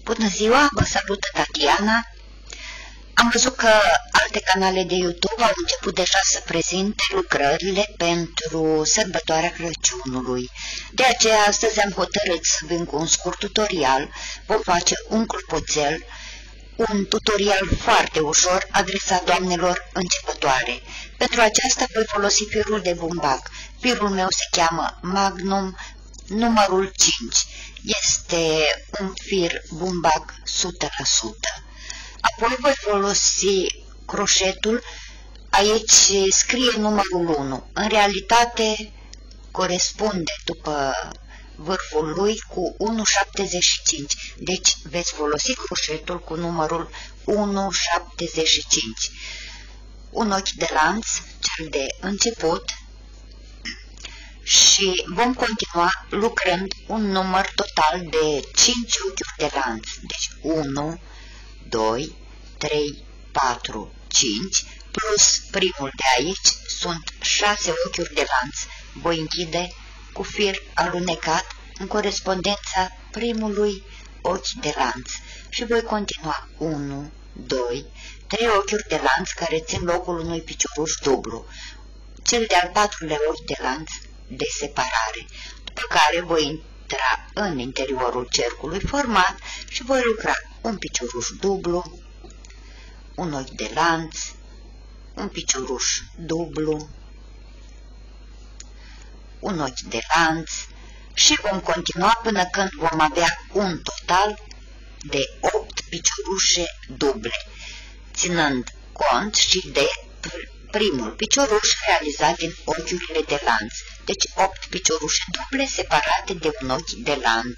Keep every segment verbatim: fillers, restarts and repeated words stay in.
Bună ziua, vă salută Tatiana. Am văzut că alte canale de YouTube au început deja să prezinte lucrările pentru sărbătoarea Crăciunului. De aceea, astăzi am hotărât să vin cu un scurt tutorial. Vom face un clopoțel, un tutorial foarte ușor adresat doamnelor începătoare. Pentru aceasta voi folosi firul de bumbac. Firul meu se cheamă Magnum numărul cinci. Este un fir bumbac o sută la sută. Apoi voi folosi croșetul. Aici scrie numărul unu. În realitate corespunde după vârful lui cu unu virgulă șaptezeci și cinci. Deci veți folosi croșetul cu numărul unu virgulă șaptezeci și cinci. Un ochi de lanț, cel de început, și vom continua lucrând un număr total de cinci ochiuri de lanț. Deci unu, doi, trei, patru, cinci, plus primul de aici sunt șase ochiuri de lanț. Voi închide cu fir alunecat în corespondența primului ochi de lanț și voi continua unu, doi, trei ochiuri de lanț care țin locul unui picioruș dublu, cel de-al patrulea ochi de lanț de separare, după care voi intra în interiorul cercului format și voi lucra un picioruș dublu, un ochi de lanț, un picioruș dublu, un ochi de lanț și vom continua până când vom avea un total de opt piciorușe duble, ținând cont și de primul picioruș realizat din ochiurile de lanț. Deci opt piciorușe duble separate de un ochi de lanț.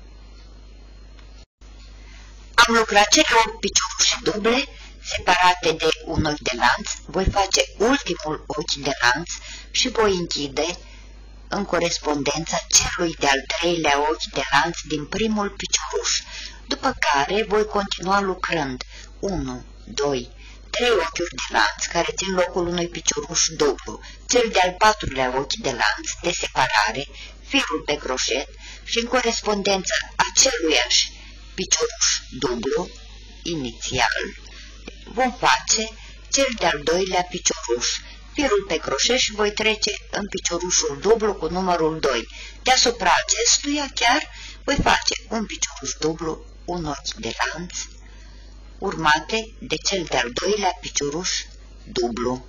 Am lucrat cele opt piciorușe duble separate de un ochi de lanț. Voi face ultimul ochi de lanț și voi închide în corespondența celui de-al treilea ochi de lanț din primul picioruș, după care voi continua lucrând unu, doi, trei ochiuri de lanț care țin locul unui picioruș dublu, cel de-al patrulea ochi de lanț de separare, firul pe croșet și în corespondența aceluiași picioruș dublu inițial vom face cel de-al doilea picioruș, firul pe croșet și voi trece în piciorușul dublu cu numărul doi. Deasupra acestuia chiar voi face un picioruș dublu, un ochi de lanț, urmate de cel de-al doilea picioruș dublu.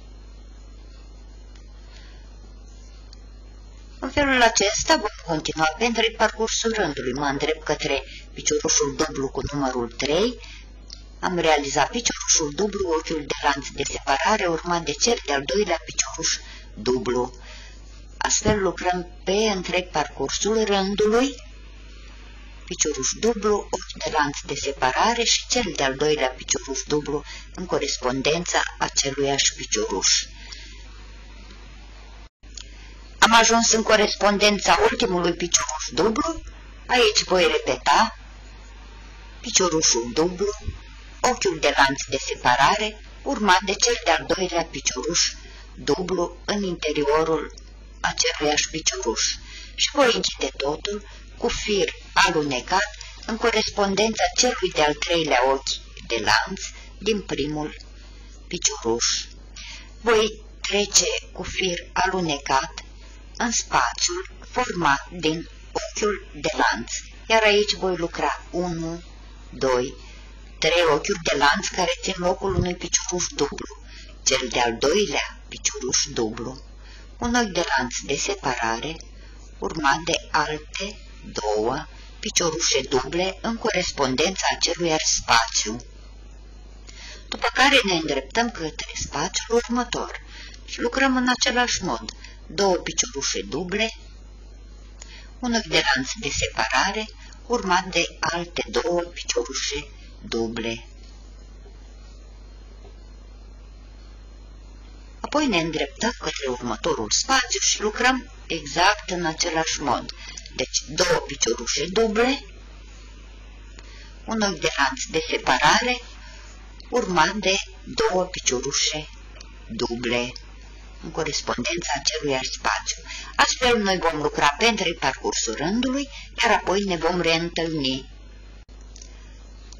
În felul acesta vom continua pe întreg parcursul rândului. Mă îndrept către piciorușul dublu cu numărul trei. Am realizat piciorușul dublu, ochiul de lanț de separare, urmat de cel de-al doilea picioruș dublu. Astfel lucrăm pe întreg parcursul rândului, picioruș dublu, ochi de lanț de separare și cel de-al doilea picioruș dublu în corespondența aceluiași picioruș. Am ajuns în corespondența ultimului picioruș dublu. Aici voi repeta piciorușul dublu, ochiul de lanț de separare, urmat de cel de-al doilea picioruș dublu în interiorul aceluiași picioruș și voi închide totul cu fir alunecat în corespondența celui de-al treilea ochi de lanț din primul picioruș. Voi trece cu fir alunecat în spațiul format din ochiul de lanț, iar aici voi lucra unu, doi, trei ochiuri de lanț care țin locul unui picioruș dublu, cel de-al doilea picioruș dublu, un ochi de lanț de separare, urmat de alte două piciorușe duble în corespondența aceluiași spațiu. După care ne îndreptăm către spațiul următor și lucrăm în același mod. Două piciorușe duble, un ochi de lanț de separare, urmat de alte două piciorușe duble. Apoi ne îndreptăm către următorul spațiu și lucrăm exact în același mod. Deci două piciorușe duble, un ochi de lanț de separare, urmat de două piciorușe duble în corespondența aceluiași spațiu. Astfel noi vom lucra pe întreg parcursul rândului, iar apoi ne vom reîntâlni.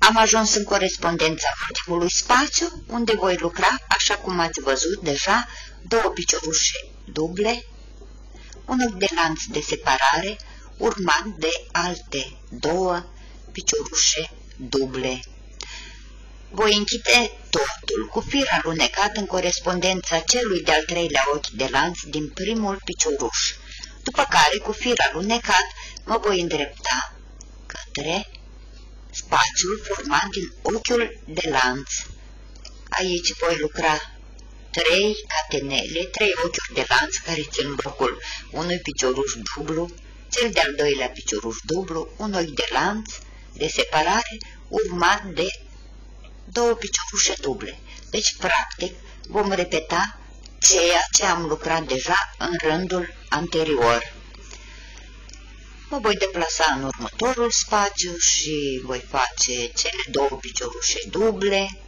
Am ajuns în corespondența ultimului spațiu, unde voi lucra, așa cum ați văzut deja, două piciorușe duble, un ochi de lanț de separare, urmat de alte două piciorușe duble. Voi închide totul cu fir alunecat în corespondența celui de-al treilea ochi de lanț din primul picioruș, după care, cu fir alunecat, mă voi îndrepta către spațiul format din ochiul de lanț. Aici voi lucra trei catenele, trei ochiuri de lanț care țin locul unui picioruș dublu, cel de-al doilea picioruș dublu, un ochi de lanț de separare, urmat de două piciorușe duble. Deci, practic, vom repeta ceea ce am lucrat deja în rândul anterior. Mă voi deplasa în următorul spațiu și voi face cele două piciorușe duble,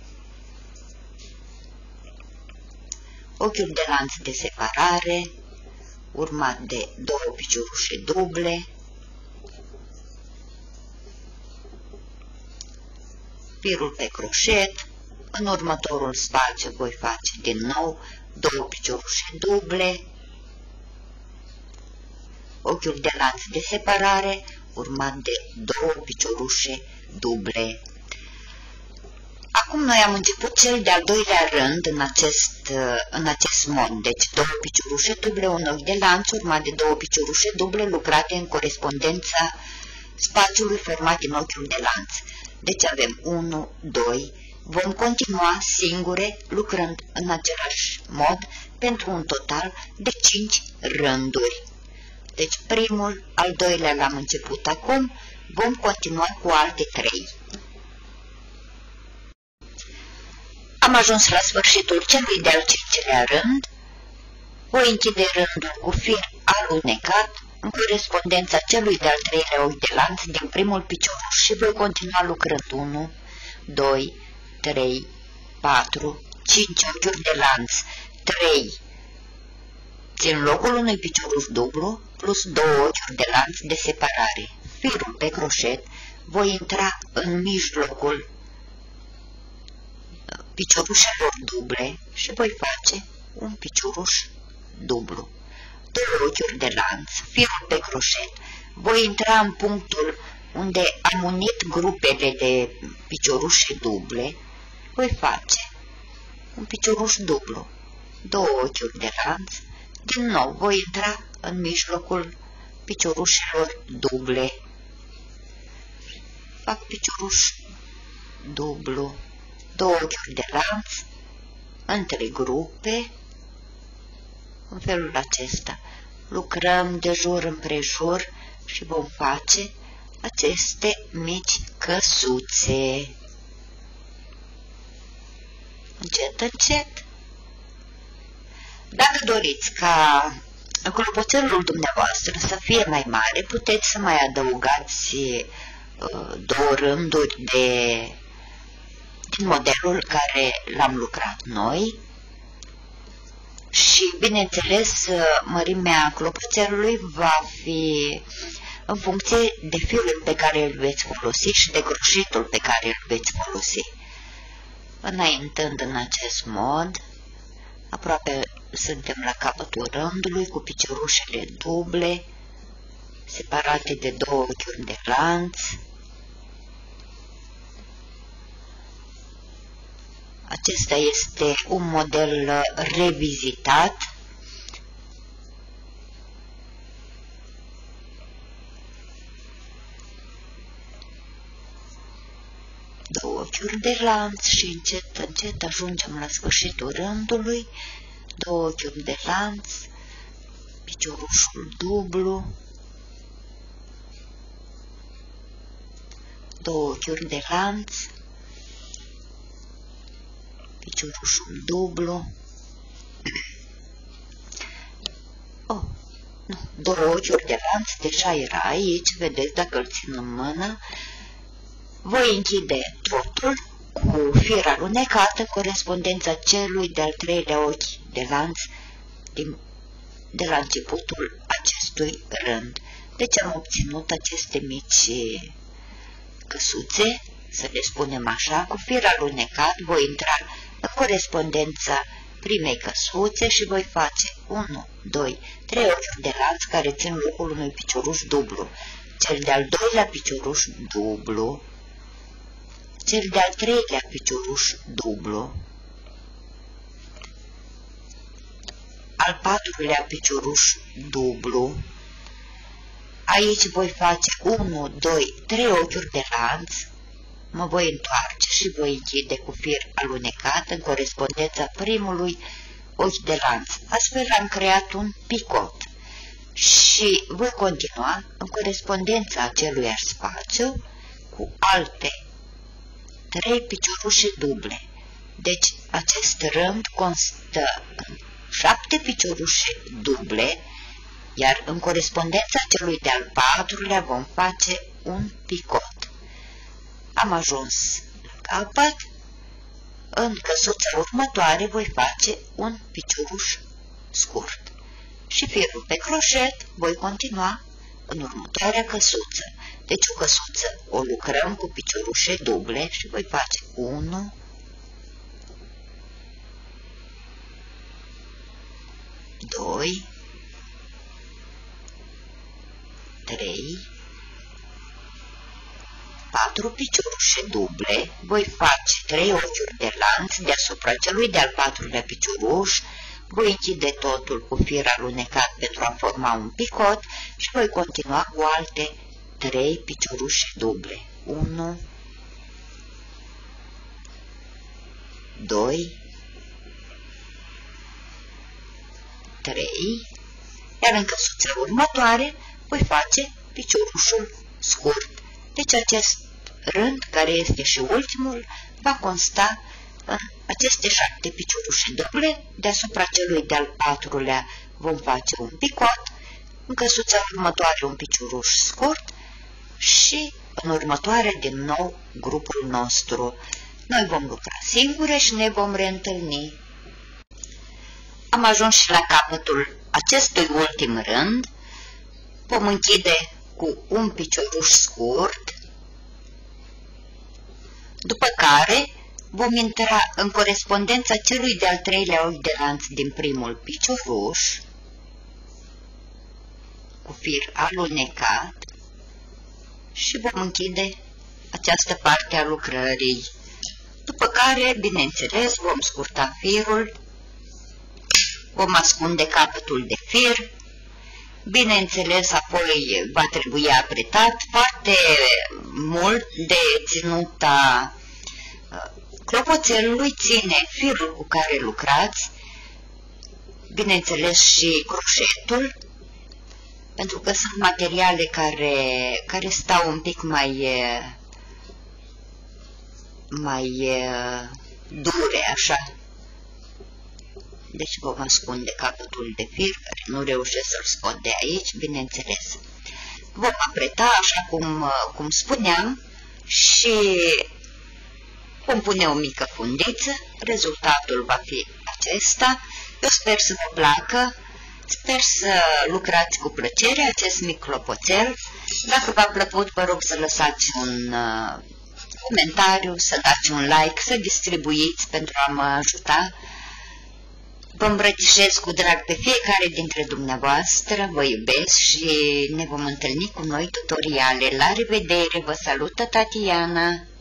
ochiul de lanț de separare, urmat de două piciorușe duble, firul pe croșet. În următorul spațiu voi face din nou două piciorușe duble, ochiul de lanț de separare, urmat de două piciorușe duble. Acum noi am început cel de-al doilea rând în acest, în acest mod, deci două piciorușe duble, un ochi de lanț, urmat de două piciorușe duble lucrate în corespondența spațiului format din ochiul de lanț. Deci avem unu, doi, vom continua singure lucrând în același mod pentru un total de cinci rânduri. Deci primul, al doilea l-am început acum, vom continua cu alte trei. Am ajuns la sfârșitul celui de-al cincilea rând, voi închide rândul cu fir alunecat în corespondența celui de-al treilea ochi de lanț din primul picioruș și voi continua lucrând unu, doi, trei, patru, cinci ochiuri de lanț, trei țin locul unui picioruș dublu plus două ochiuri de lanț de separare. Firul pe croșet, voi intra în mijlocul piciorușelor duble și voi face un picioruș dublu. Două ochiuri de lanț, firul pe croșet, voi intra în punctul unde am unit grupele de piciorușe duble, voi face un picioruș dublu, două ochiuri de lanț, din nou voi intra în mijlocul piciorușelor duble, fac picioruș dublu, două ochiuri de lanț, între grupe, în felul acesta. Lucrăm de jur împrejur și vom face aceste mici căsuțe. Încet, încet. Dacă doriți ca clopoțelul dumneavoastră să fie mai mare, puteți să mai adăugați uh, două rânduri de, din modelul care l-am lucrat noi. Și, bineînțeles, mărimea clopoțelului va fi în funcție de firul pe care îl veți folosi și de croșetul pe care îl veți folosi. Înaintând în acest mod, aproape suntem la capătul rândului cu piciorușele duble, separate de două ochiuri de lanț. Acesta este un model revizitat. Două ochiuri de lanț și încet, încet ajungem la sfârșitul rândului. Două ochiuri de lanț, piciorușul dublu, două ochiuri de lanț, piciorușul dublu, oh, nu, două ochiuri de lanț, deja era aici, vedeți dacă îl țin în mână. Voi închide totul cu fir alunecat în corespondența celui de-al treilea ochi de lanț din, de la începutul acestui rând. Deci am obținut aceste mici căsuțe să le spunem așa, cu fir alunecat voi intra în corespondența primei căsuțe și voi face unu, doi, trei ochiuri de lanț care țin locul unui picioruș dublu, cel de-al doilea picioruș dublu, cel de-al treilea picioruș dublu, al patrulea picioruș dublu. Aici voi face unu, doi, trei ochiuri de lanț, mă voi întoarce și voi închide cu fir alunecat în corespondența primului ochi de lanț. Astfel am creat un picot și voi continua în corespondența aceluiași spațiu cu alte trei piciorușe duble. Deci acest rând constă în șapte piciorușe duble, iar în corespondența celui de-al patrulea vom face un picot. Am ajuns la capăt, în căsuța următoare voi face un picioruș scurt și firul pe croșet voi continua în următoarea căsuță. Deci o căsuță o lucrăm cu piciorușe duble și voi face unu, doi, trei, patru piciorușe duble, voi face trei ochiuri de lanț deasupra celui de-al patrulea picioruș, voi închide totul cu fir alunecat pentru a forma un picot și voi continua cu alte trei piciorușe duble. unu, doi, trei, iar în căsuța următoare voi face piciorușul scurt. Deci acest rând, care este și ultimul, va consta în aceste șapte piciorușe duble. Deasupra celui de-al patrulea vom face un picot, în căsuța următoare un picioruș scurt și în următoare din nou grupul nostru. Noi vom lucra singure și ne vom reîntâlni. Am ajuns și la capătul acestui ultim rând. Vom închide cu un picioruș scurt, după care vom intra în corespondența celui de-al treilea ochi de lanț din primul picioruș cu fir alunecat și vom închide această parte a lucrării. După care, bineînțeles, vom scurta firul, vom ascunde capătul de fir. Bineînțeles, apoi va trebui apretat foarte mult de ținuta clopoțelului, ține firul cu care lucrați, bineînțeles și croșetul, pentru că sunt materiale care, care stau un pic mai, mai dure, așa. Deci vom ascunde capătul de fir, care nu reușesc să-l scot de aici, bineînțeles. Vom apreta, așa cum, cum spuneam, și vom pune o mică fundiță. Rezultatul va fi acesta. Eu sper să vă placă, sper să lucrați cu plăcere acest mic clopoțel. Dacă v-a plăcut, vă rog să lăsați un uh, comentariu, să dați un like, să distribuiți pentru a mă ajuta. Vă îmbrățișez cu drag pe fiecare dintre dumneavoastră, vă iubesc și ne vom întâlni cu noi tutoriale. La revedere, vă salută Tatiana!